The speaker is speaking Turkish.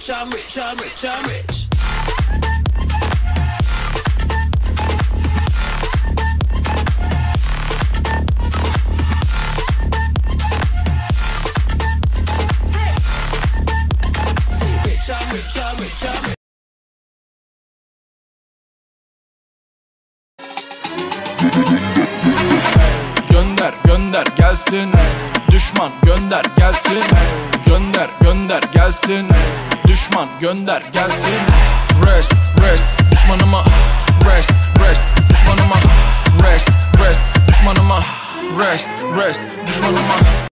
rich, I'm rich, I'm rich, I'm rich. I'm rich, I'm rich, I'm rich. Gönder gönder gelsin, düşman gönder gelsin. Gönder gönder gelsin, düşman gönder gelsin. Rest rest düşmanıma, rest rest düşmanıma, rest rest düşmanıma, rest rest düşmanıma.